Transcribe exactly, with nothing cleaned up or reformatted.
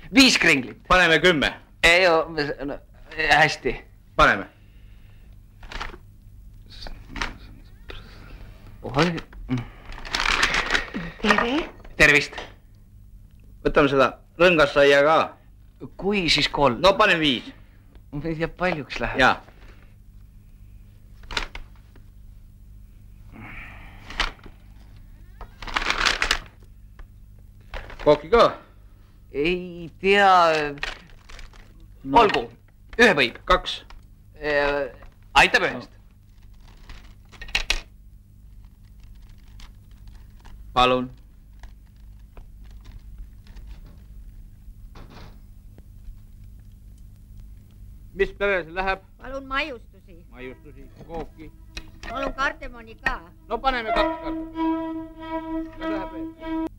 Viis kringlit. Paneme kümme. Ei oo, no, hästi. Paneme. Oi. Tere. Tervist. Võtame seda rõngassaia ka. Kui siis kolm? No panen viis. Ma ei tea, paljuks läheb. Jaa. Kooki ka? Ei tea... No. Olgu, ühe võib. Kaks. Aitab ühest. Palun. Mis perele see läheb? Palun maiustusi. Maiustusi, kooki. Palun kardemoni ka. No paneme kaks kardemoni. Kas läheb veel?